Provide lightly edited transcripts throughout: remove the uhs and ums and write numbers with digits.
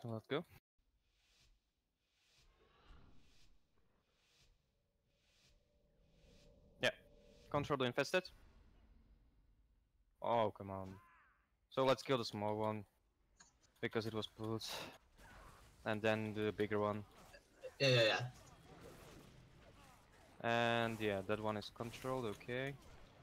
Let's go. Yeah. Control the infested. Oh, come on. So let's kill the small one. Because it was pulled. And then the bigger one. Yeah. And yeah, that one is controlled, okay.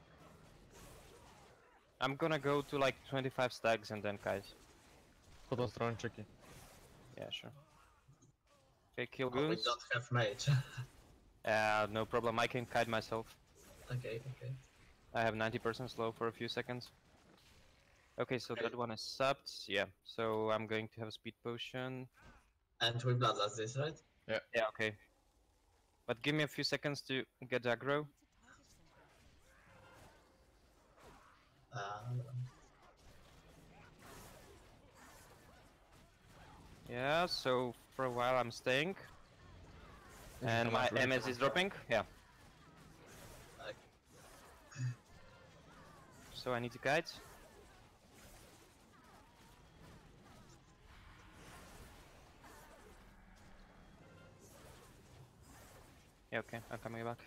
I'm gonna go to like 25 stacks and then kite. Potom strončeky. Yeah, sure. Okay, kill Oh, we goons. don't have mage. No problem, I can kite myself. Okay. I have 90% slow for a few seconds. Okay, so that one is subbed, yeah. So I'm going to have a speed potion. And we bloodlust this, right? Yeah, okay. But give me a few seconds to get aggro. Yeah, so for a while I'm staying. And my MS is dropping, yeah. Okay. So I need to kite. Yeah, okay, I'm coming back.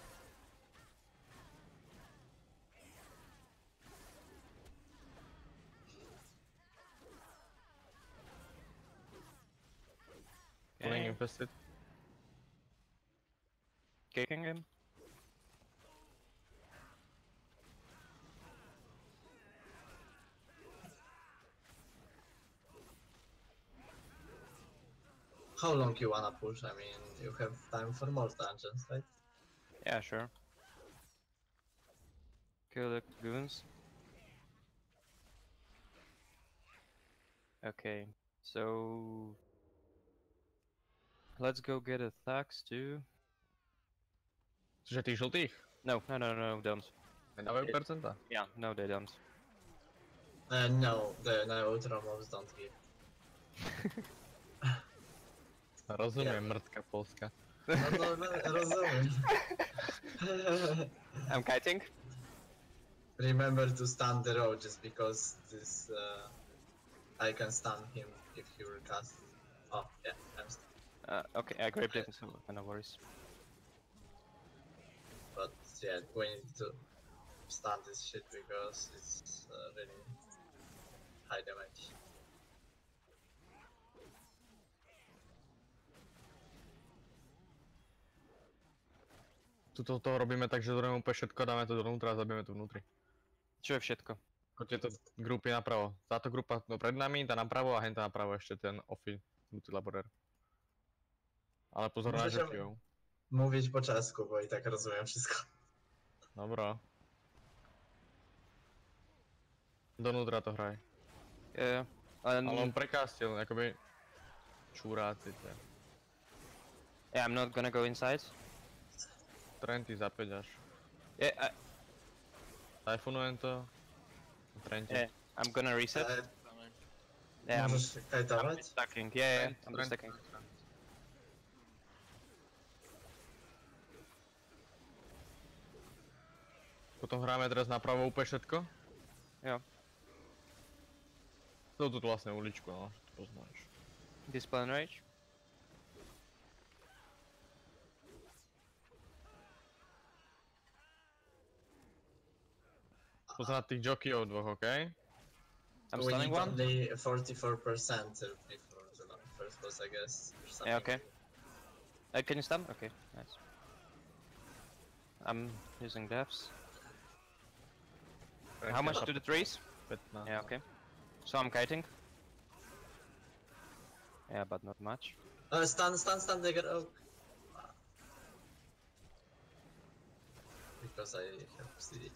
Pulling infested. Kicking him. How long you wanna push? I mean, you have time for more dungeons, right? Yeah, sure. Kill the goons. Okay, so let's go get a Thax too. Cože tých žltých? No, don't. Nedávajú percenta? Yeah, no, they don't. No, the neutral mobs don't give. Rozumiem, mrtka Polska. No, rozumiem. I'm kiting. Remember to stun the road just because this I can stun him if he will cast. Oh yeah, I'm stunned. Okay, I grabbed it, so no worries. But yeah, we need to stun this shit because it's really high damage. Tuto toho robíme tak, že zrovna úplně všetko, dáme to dovnútra a zabijeme to vnútri. Čo je všetko? Ako tieto grupy napravo. Táto grupa no pred nami, tá napravo a henta napravo ešte ten Offy, Multilaborer. Ale pozor na žokiov. Mówić po czesku, bo i tak rozumiem wszystko. Dobro. Donútra to hraj. Yeah. Ale on prekástil, akoby čuráci to je. Yeah, I'm not gonna go inside. Trenty za 5 až. Yeah, Typhonujem to. Trenty. yeah, I'm gonna reset. Yeah, I'm Możesz kajtować? stacking. Yeah, I'm stacking. Potom hráme teraz napravo úplne všetko. Jo. To tu vlastne uličku, no, že to poznáš. Display and rage. Poznať tých jockeyov dvoch, okej? I'm We stunning need one. only 44% before the first boss, I guess. Or something. Yeah, okay. Can you stun? Okay, nice. I'm using deaths. How much to the trees? 15. Yeah, okay. So I'm kiting. Yeah, but not much. Stun, Dagger Oak. Because I have CD.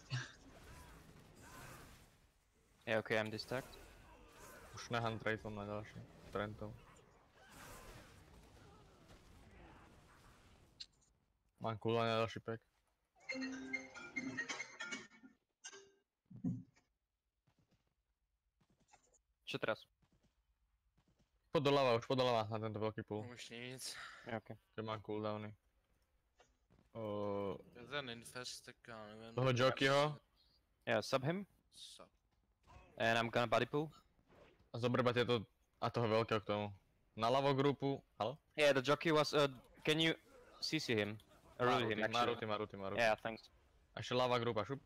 Yeah, okay, I'm distacked. Už nehám Trayton na ďalší. Trentov. Mám cooldown na ďalší pack. Čo teraz? Poď doľava na tento veľký pool. Už nic. Yeah, okay. Keď mám cooldowny. Ten infest, tak já nevím. Toho jockeyho. Yeah, sub him. Sub. And I'm gonna body pull. A zobrba tieto a toho veľkého k tomu. Na ľavo grupu. Halo? Yeah, the jockey was. Can you CC him? Or root him Má actually? ruty. Yeah, thanks. A ešte ľavá grupa, šup.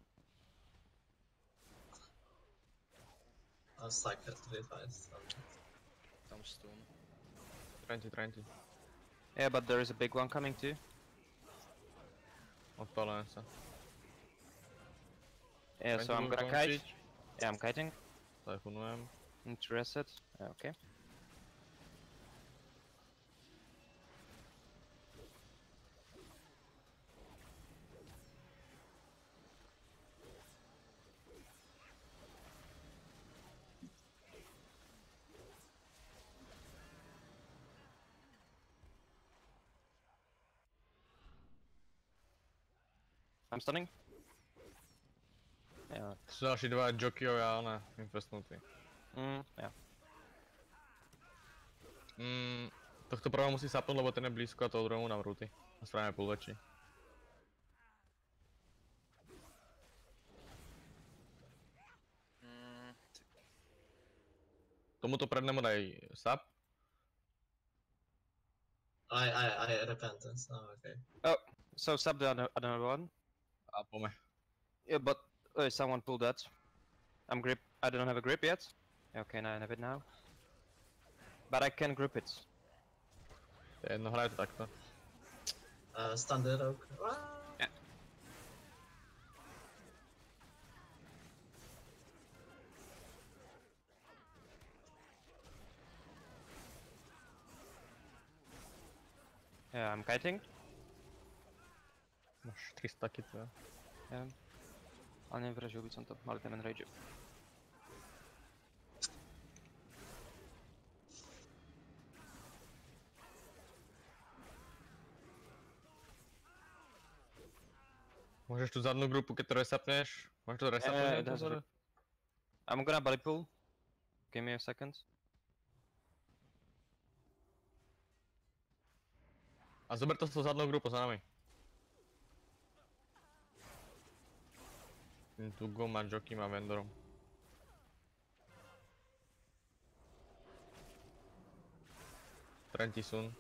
I was like at 35. So. Tam stun. Trenti. Yeah, but there is a big one coming too. Odpalujem sa. Yeah, so I'm gonna kite. Yeah, I'm kiting. Telefonujem. Need to reset. Okay. I'm stunning. Yeah. Sú ďalší dva jockeyovia, ale infestnutí. Yeah. Tohto prvého musí sapnúť, lebo ten je blízko a toho druhému nám ruty. A spravíme půl väčší. Tomuto prednému daj sap. I repentance. Oh, okay. So sub the other one. A pome. Yeah, but someone pulled that. I'm grip. I don't have a grip yet. Okay, now I have it now. But I can grip it. To je jedno, hraj to takto. Standard oak. Yeah, I'm kiting. Máš 300 taky, to je. Yeah. Ale nevražil by som to, mali ten enrage. Môžeš tu zadnú grupu, keď to resapneš? Môžeš to resapnúť? I'm gonna body pull. Give me a second. A zober to s tou zadnou grupou za nami. Tu Go má jockey, má vendorom. Trenti sun.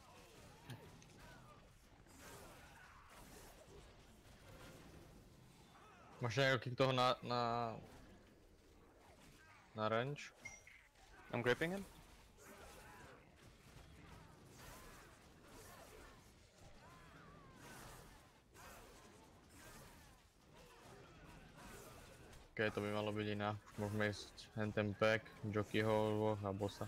Máš nejaký toho na range? I'm gripping him. Ok, to by malo byť iná. Už môžeme ísť ten pack, jockeyho a bossa.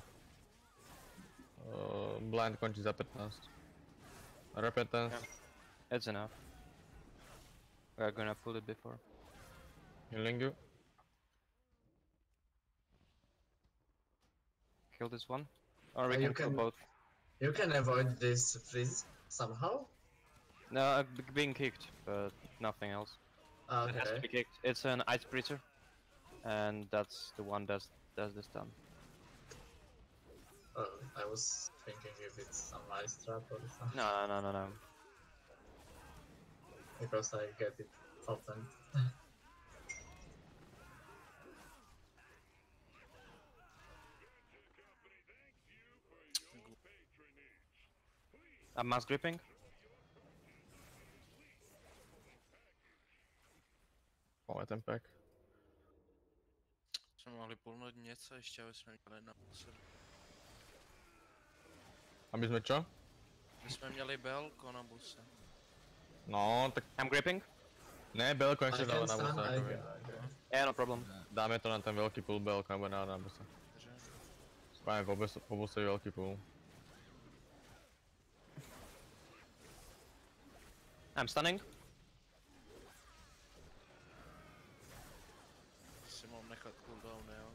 Blind končí za 15. Repentance. Yeah. It's enough. We're gonna pull it before. Healing you. Kill this one. Or we You can kill can- both. You can avoid this freeze somehow. No, being kicked, but nothing else. It has to be Okay. kicked. It's an ice breacher. And that's the one that does this done. I was thinking if it's some ice trap or something. No. Because I get it open. I'm mass gripping. Máme ten pack. Jsme mohli pulnout něco ještě, aby jsme měli na posed. Aby sme čo? My jsme měli belko na buse. No, tak I'm gripping. ne, belko I nechce can dávať na stun, bossa. I akoby. can. Yeah, no problem. Dáme to na ten veľký pull belko, nebo na bossa. Takže Spravíme po bosse veľký pull. I'm stunning. si mám nechat cooldown, jo.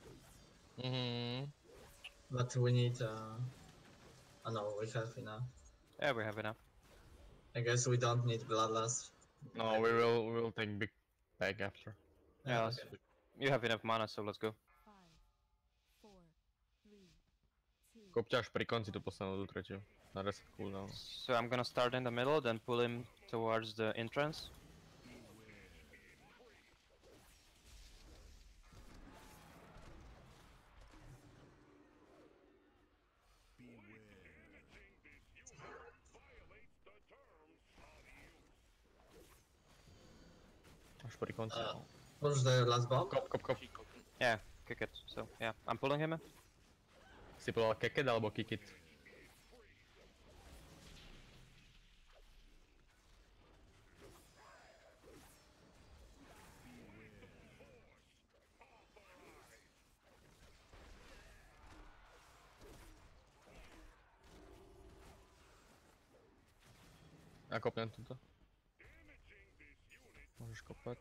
But we need. No, we have enough. Yeah, we have enough. I guess we don't need bloodlust. No, we will take big pack after. Yeah, okay. You have enough mana, so let's go. 5, 4, 3, 2, Kopťa až pri konci tú poslednú tú tretiu. Na reset cooldown. So I'm gonna start in the middle, then pull him towards the entrance. Až pri konci. Uh, Push the last bomb. Kop. Yeah, kick it. So yeah, I'm pulling him. Si povedal keket alebo kikit? Ja kopnem tuto. Môžeš kopať.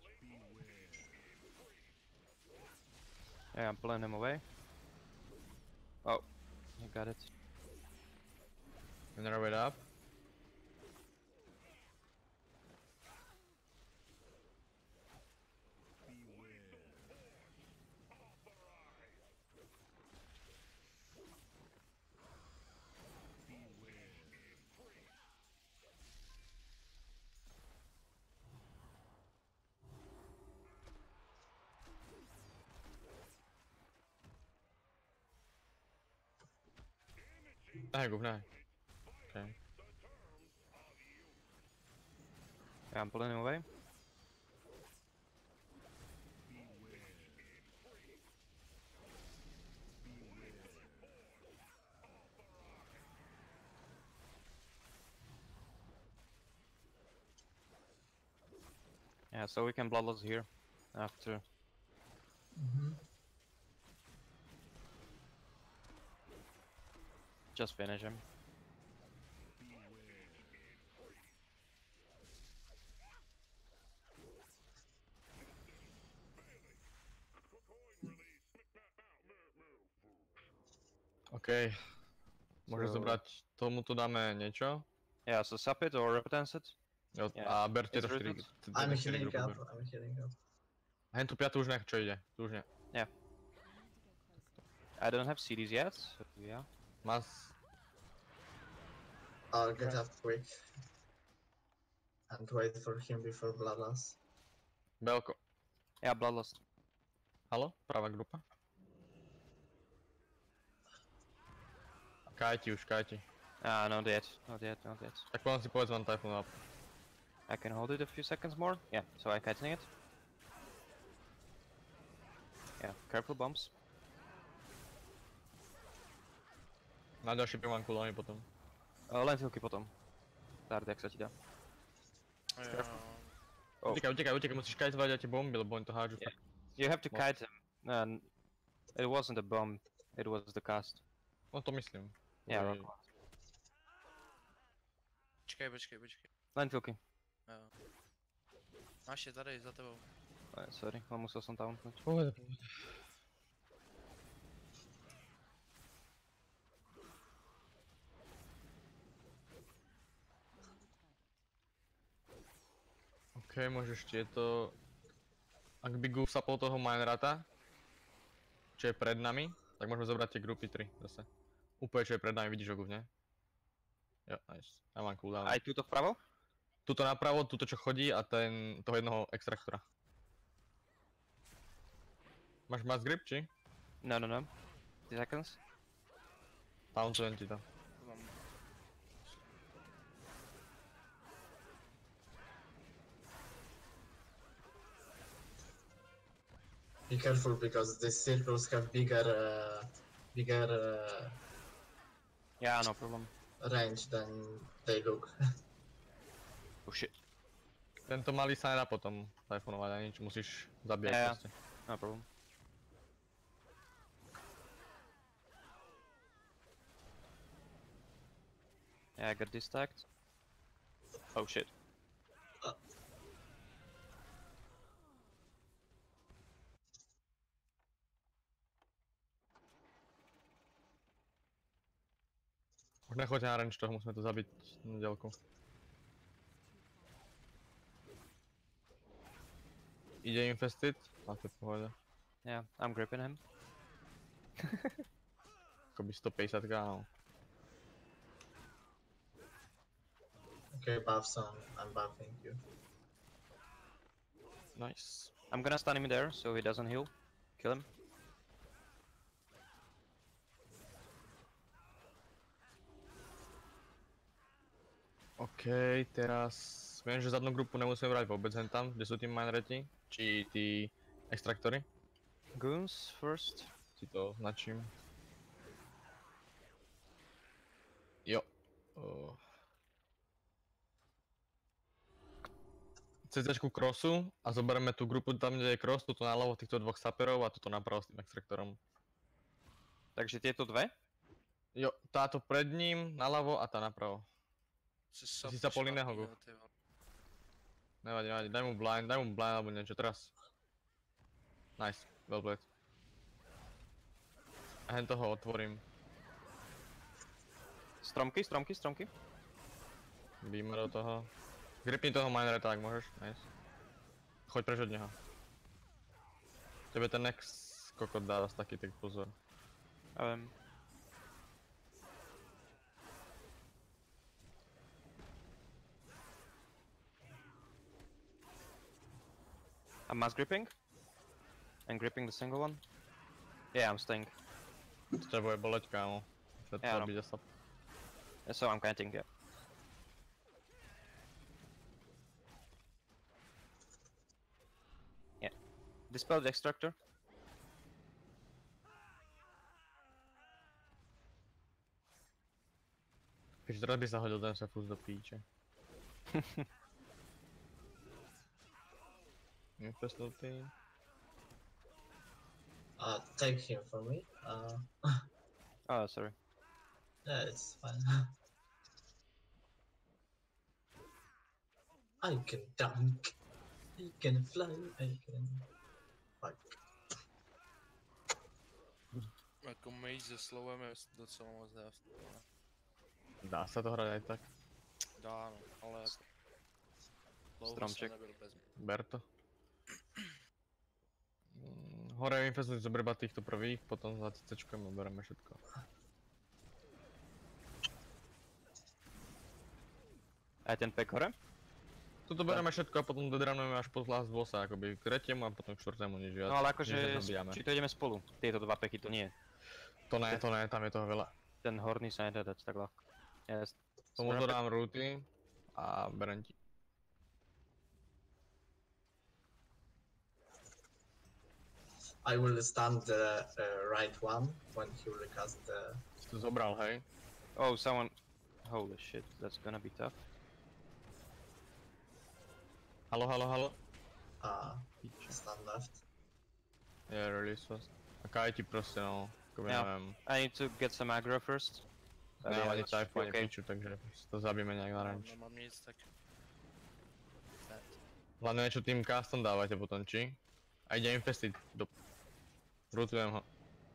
Yeah, I'm pulling him away. Oh, I got it. Another way up. Gub, ne. Okay. Yeah, I'm pulling him away. Yeah, so we can bloodlust here after. Just finish him. OK. Môže So- zobrať, tomuto dáme niečo. Yeah, so sub it or repotence it. Jo, Yeah. a berte It's to 4. rooted. I'm healing up. I'm healing up. Hen tu piatu už nech, čo ide. Tu už ne. I don't have CDs yet, so yeah. Mas. I'll get up quick. And wait for him before bloodlust. Belko. Yeah, bloodlust. Halo? Pravá grupa. Kajti už, kajti. Not yet, not yet, not yet. Tak potom si povedz vám Typhoon up. I can hold it a few seconds more. Yeah, so I'm kiting it. Yeah, careful bumps. Na ďalší primám cooldown potom. Lentilky potom. Tard, jak sa ti dá. Jo, Oh. Utekaj, musíš kajtovať a tie bomby, lebo oni to hádžu Yeah. fakt. You have to Well- kite him. And it wasn't a bomb, it was the cast. No to myslím. Yeah, Že- rock. počkej. Lentilky. Jo. Máš je tady, za tebou. Sorry, musel som tauntnúť. Pohode. OK, môžeš tieto... Ak by Goof sapol toho Minerata, čo je pred nami, tak môžeme zobrať tie grupy 3 zase. Úplne čo je pred nami, vidíš ho Goof, ne? Jo, nice. Ja mám cooldown. Aj túto vpravo? Tuto napravo, tuto čo chodí a toho jednoho extraktora. Máš mass grip, či? No. 2 seconds. Tauntujem ti to. Mám. Be careful because these circles have bigger Yeah, no problem. range than they look. Oh shit. Tento malý sa nedá potom typhonovať ani nič, musíš zabíjať Ja. proste. No problem. Yeah, I got this tagged. Oh shit. Už nechoďte na range toho, musíme to zabiť na diaľku. Ide infested, a to je v pohode. Yeah, I'm gripping him. Akoby 150k, no. Okay, buff some. I'm buffing you. Nice. I'm gonna stun him there so he doesn't heal. Kill him. OK, teraz... Viem, že zadnú grupu nemusíme brať vôbec hen tam, kde sú tí minereti, či tí extraktory. Goons first. Si to označím. Jo. CZčku crossu a zoberieme tú grupu tam, kde je cross, tuto naľavo týchto dvoch saperov a tuto napravo s tým extraktorom. Takže tieto dve? Jo, táto pred ním, naľavo a tá napravo. Si sa pol iného go. Nevadí, nevadí, daj mu blind alebo niečo teraz. Nice, well played. A hen toho otvorím. Stromky, stromky, stromky. Beamer do toho. Gripni toho minereta, ak môžeš, nice. Choď preč od neho. Tebe ten next kokot dá zase taký, tak pozor. I'm mass gripping. And gripping the single one. Yeah, I'm staying. To ťa bude boleť, kámo. Všetko Ja, no. zabiť sa. So I'm kiting, yeah. Yeah. Dispel the extractor. Keďže teraz by sa hodil ten Sephuz do píče. Infestility. Take him for me. Oh, sorry. Yeah, it's fine. I can dunk. I can fly. I can. Fuck. Jako mage se slovem je docela moc dávst. Dá sa to hrať aj tak. Dá no, ale jako... Dlouho Stromček. jsem nebyl bez mě. Ber to. Hore infestuj zobrba týchto prvých, potom za CCčkom a bereme všetko. A ten pack hore? Toto bereme všetko a potom dodranujeme až po last bossa, akoby k tretiemu a potom k štvrtému nič viac. No ale akože, Nezabíjame. či to ideme spolu? Tieto dva packy to nie. To ne, tam je toho veľa. Ten horný sa nedá dať tak ľahko. Yes. Tomu to dám rooty a berem ti. I will stand the right one when he will cast the. Si to zobral, hej? Oh, someone... Holy shit, that's gonna be tough. Halo. Stand left. Je release fast. A kaj ti proste, no. Akoby Ja. neviem. I need to get some aggro first. Nemám ani that should type, be ani okay. piču, takže si to zabijeme nejak na range. Nemám nic, tak... Fat. Hlavne niečo tým castom dávajte potom, či? A ide infestit do... Rootujem ho.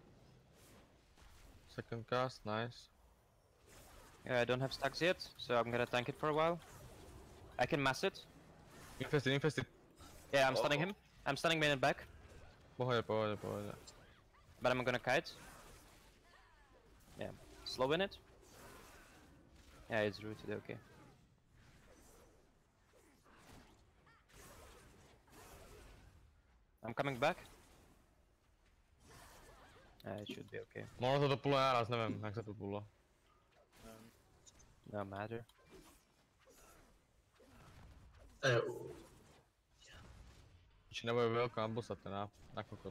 Second cast, nice. Yeah, I don't have stacks yet, so I'm gonna tank it for a while. I can mass it. Infestit. Yeah, I'm stunning him. I'm stunning main and back, Pohode. but I'm gonna kite. Yeah, slow in it. Yeah, it's rooted, okay. I'm coming back. It should be okay. Možno to dopuluje naraz, neviem, jak sa to pullo. No matter. Či nebude veľká ambusa ten na kokot.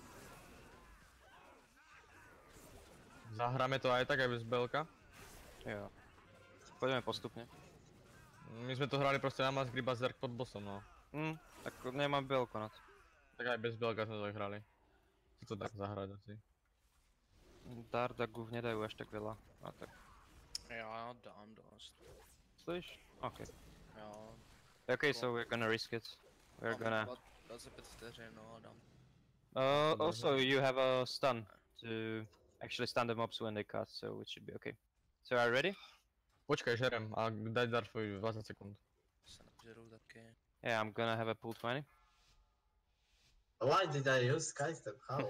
Zahráme to aj tak, aj bez belka. Jo. Poďme postupne. My sme to hrali proste na mass grip a zerk pod bossom, no. Tak nemám belko na to. Tak aj bez belka sme to hrali. Co to tak zahrať asi. Dardagu nedajú až tak veľa. A tak. Já dám dost. Slyš? Okay. Já... Okay, so we're gonna risk it. We're gonna... 25 vteřin, no dám. Also, you have a stun to actually stun the mobs when they cast, so it should be okay. So are you ready? Počkaj, žerem a daj Darfovi 20 sekúnd. Se nažeru taky. Yeah, I'm gonna have a pool 20. Why did I use Skystep? How?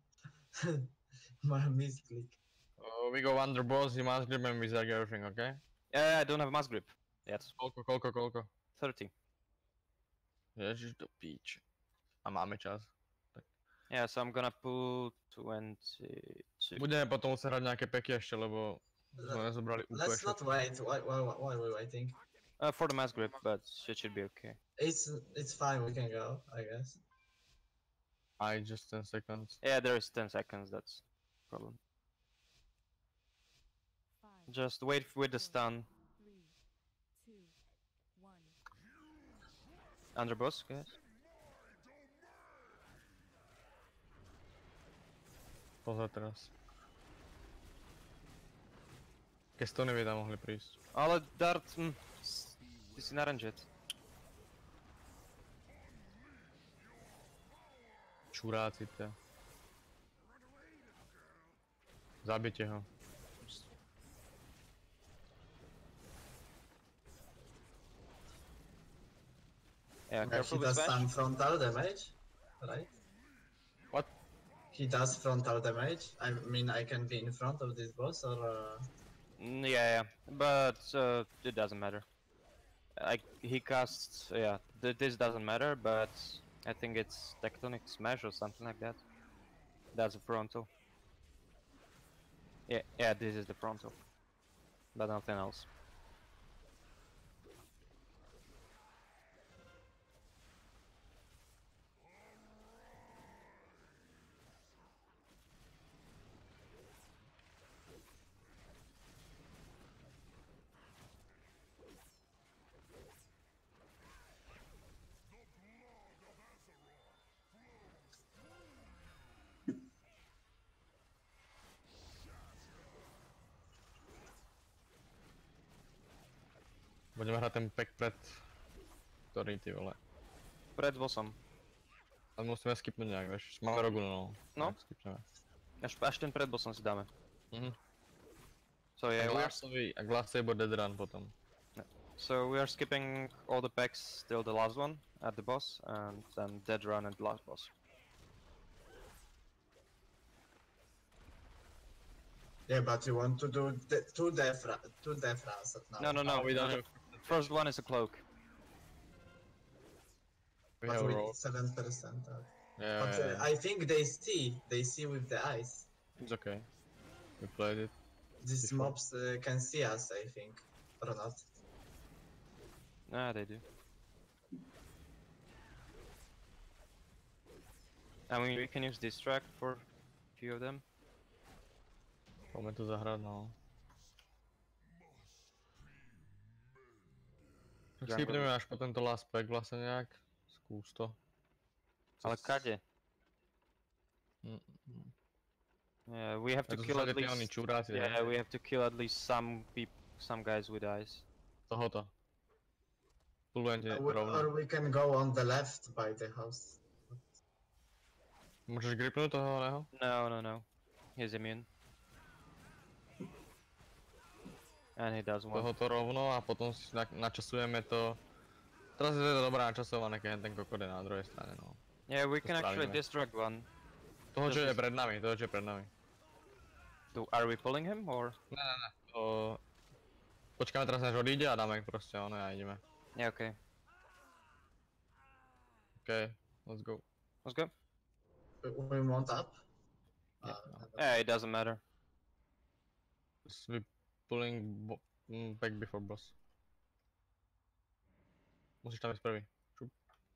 My misclick. We go under boss, you must grip and we zerk everything, okay? Yeah, I don't have mass grip yet. Koľko? 30. Ježiš do píče. A máme čas. Yeah, so I'm gonna pull 22. Budeme potom musieť hrať nejaké peky ešte, lebo sme nezobrali úplne Let's not wait. Why are we waiting? For the mass grip, but it should be okay. It's fine. We can go, I guess. I just 10 seconds. Yeah, there is 10 seconds. That's problem. 5, Just wait with the 4, stun 3, 2, 1. under boss, guys. Pozor teraz. Ke stony by tam mohli prísť. Ale dart, ty si na range. Čuráci to. Zabite ho. Yeah, He careful with does smash. some frontal damage, right? What? He does frontal damage. I mean, I can be in front of this boss, or Yeah, but it doesn't matter. He casts, yeah, this doesn't matter, but I think it's Tectonic Smash or something like that. That's a frontal. Yeah, this is the frontal, but nothing else. Budeme hrať ten pack pred... Ktorý ty vole. Pred bossem. Ale musíme skipnúť nejak, vieš. Máme rogu, no. No. Tak skipneme. Až ten pred bossem si dáme. Mhm. So yeah, A Glassy bude dead run potom. so we are skipping all the packs till the last one at the boss, and then dead run at the last boss. yeah, but you want to do two death runs at now. No. we don't have... First one is a cloak. We But have a with roll. 7%. Yeah, But I think they see with the eyes. it's okay. We played it. These Before. mobs can see us, I think, or not. Ah, they do. I mean, we can use distract for a few of them. Poďme to zahrať, no. Tak Jungle. skipneme až po tento last pack vlastne nejak. Skús to. Ale kade? Mm, Yeah, we have to to kill sú at tí oni least. čuráci, Yeah, ne? we have to kill at least some guys with eyes. Tohoto. Pulujem ti Or rovno. we can go on the left by the house. Môžeš gripnúť toho oného? No. He's immune. And he does one. Tohoto rovno a potom si načasujeme to. Teraz je to dobré načasované, keď ten kokot je na druhej strane, no. Yeah, we can actually spravíme. distract one. Toho, čo Just je is- pred nami, toho, čo je pred nami. Are we pulling him or? Ne. Počkáme teraz, než odíde a dáme proste ono a ideme. Yeah, okay. OK, let's go. Let's go. We want up. Yeah, Yeah, it doesn't matter. Just we pulling back before boss. Musíš tam ísť prvý. Šup.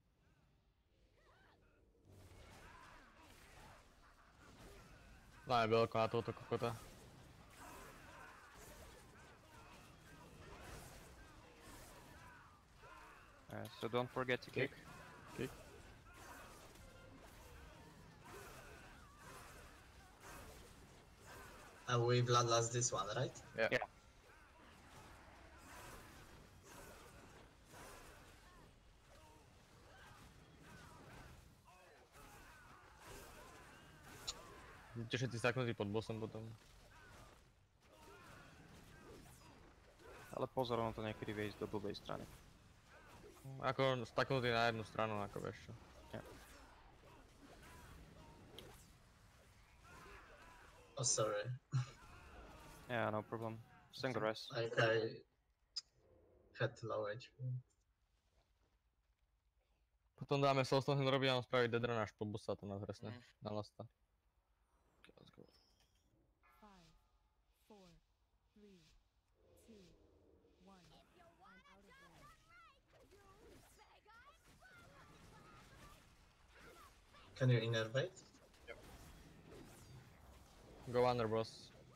Dáme bielko na tohoto kokota. So don't forget to kick. Kick. And we bloodlust this one, right? Yeah. Yeah. Budete všetci staknutí pod bossom potom. Ale pozor, ono to niekedy vie ísť do blbej strany. Ako staknutí na jednu stranu, ako vieš čo. Oh, sorry. Yeah, no problem. Single rest. Like I had low HP. Potom dáme Soulstone robiť a on spraví deadrun až po bossa to nás resne. Na lasta. Okay, let's go. 5, 4, 3, 2, 1. I'm out of range. Can you innervate? Go under, boss.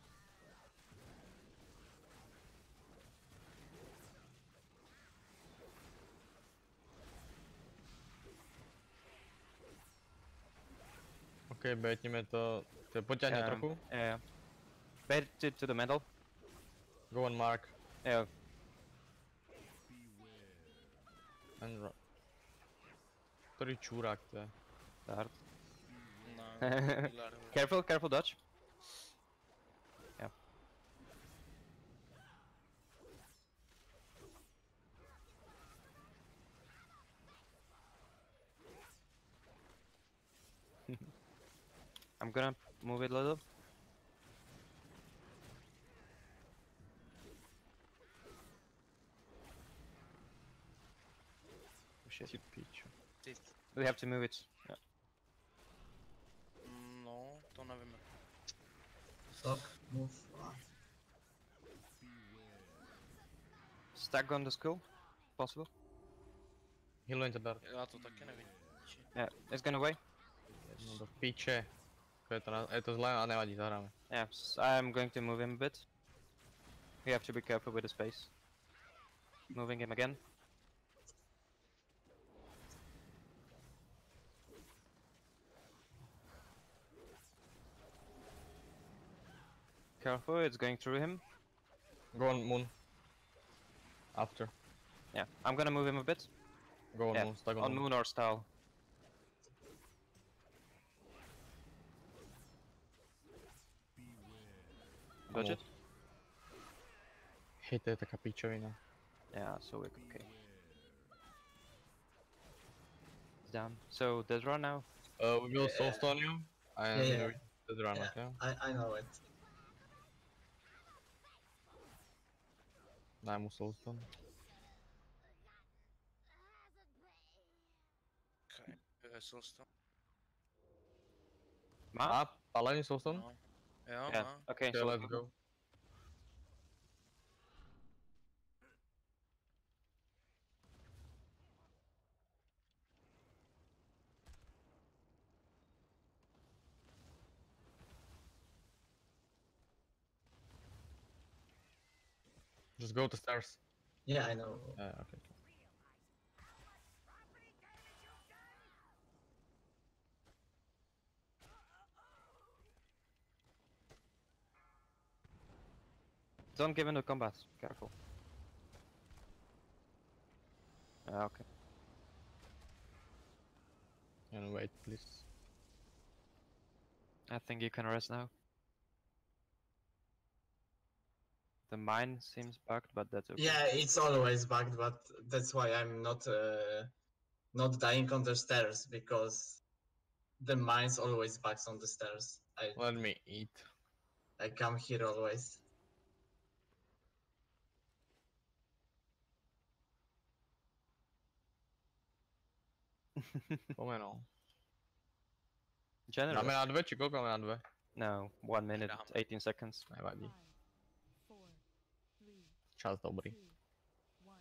OK, baitneme to. Poťahne trochu. Yeah. Bait it to the middle. Go on mark. Yeah. And Ktorý čurák to je? Dart. No, Pilar, Careful, dodge. Yeah. I'm gonna move it a little. Oh shit. Ti piču. ty. We have to move it. Yeah. No, to nevím. Stop, move. Ah. Stack on the skull. Possible. Healujem ťa, Dart. Já to taky nevím. Či- Yeah, it's gonna away. No do piče. Je to zlé a nevadí, zahráme. Yeah, I'm going to move him a bit. You have to be careful with the space. Moving him again. Careful, it's going through him. Go on moon. After. Yeah, I'm gonna move him a bit. Go on Yeah, moon, stack on, on moon. moon or style. Dodge it? Hej, to je taká pičovina. Yeah, so we're okay. It's down. So Desra now. We will soulstone you. And Yeah. the run, Yeah, okay? I know it. Daj mu soulstone. Okay. Soulstone. Ma? A, palený soulstone? No. Jo, Yeah. má. Okay, Okay, so let's go. Just go to stairs. Yeah, I know. Yeah, okay. Don't give him the combat. Careful. Okay. And wait, please. I think you can rest now. The mine seems bugged, but that's okay. Yeah, it's always bugged, but that's why I'm not dying on the stairs, because the mines always bugs on the stairs. Let me eat. I come here always. Pomenul. Generous. Dáme na 2, či koľko máme na 2? No, 1 minute, Dám. 18 seconds. Nevadí. 5, 4, 3, Čas dobrý. 2, 1.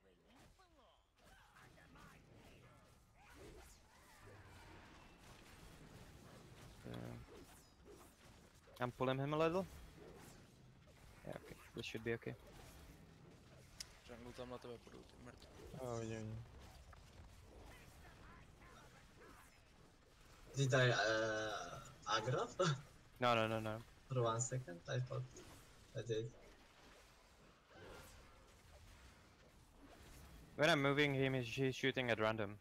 I'm pulling him a little. Yeah, okay. This should be okay. Jungle tam na tebe půjdu, ty mrtvý. Jo, vidím. Did I aggro? No. For 1 second, I thought I did. When I'm moving him, he's shooting at random.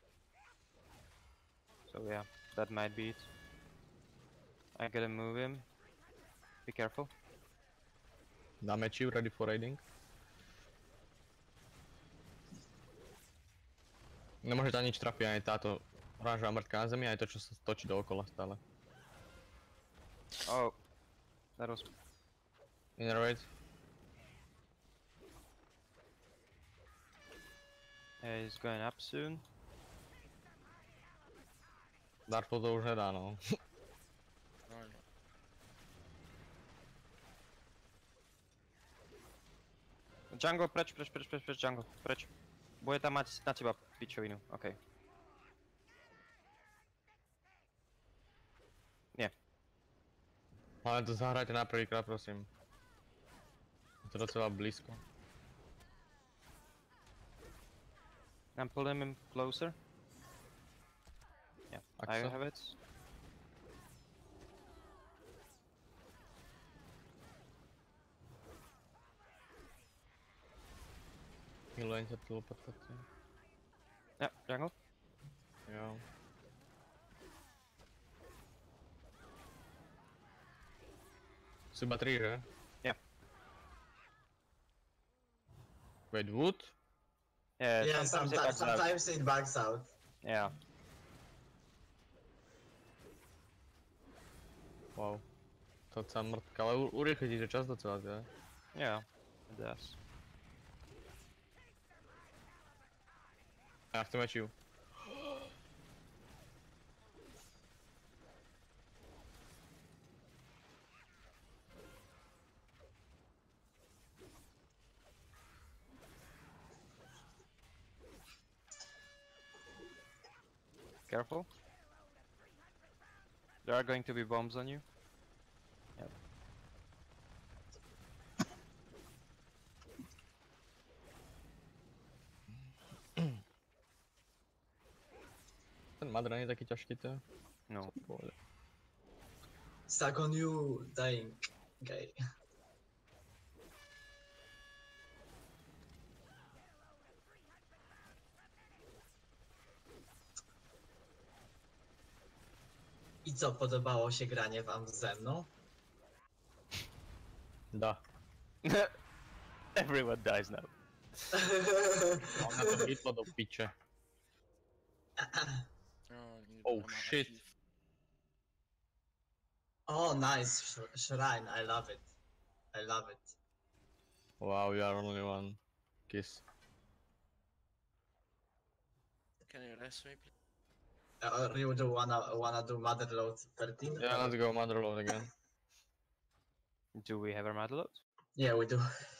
So yeah, that might be it. I gotta move him. Be careful. Dáme chill, ready for raiding. Nemôže ťa nič trafiť, ani táto oranžová mŕtka na zemi, aj to, čo sa točí dookola stále. Oh, that was. Inner raid. Yeah, he's going up soon. Dartful to už nedá, no. No, no. Jungle, preč, Jungle, preč. Bude tam mať na teba pičovinu, okej. Ale to zahrajte na prvýkrát, prosím. Je to docela blízko. I'm pulling him closer. Yeah, I Axel? have it. Milujem ťa tu podstatě. Yeah, jungle. Jo. Sú iba 3, že? Yeah. Wait, wood? Yeah, sometimes it bugs out. sometimes it bugs out. Yeah. Wow. To sa mrtka, ale urýchli ti, že čas docela, že? Yeah, it does. Ja chcem mečiu. Careful. There are going to be bombs on you. Yep. Ten Madra nie je taký ťažký, to je. No. Pohode. Stuck on you, dying. Okay. I co, podobało się granie wam ze mną? Da. Everyone dies now. Mám na to hitlo do piče. Oh shit. Oh, nice shrine. I love it. I love it. Wow, you are only one kiss. Can you rest me, please? You do wanna do Motherload 13? Yeah, let's go Motherload again. Do we have our Madload? Yeah, we do.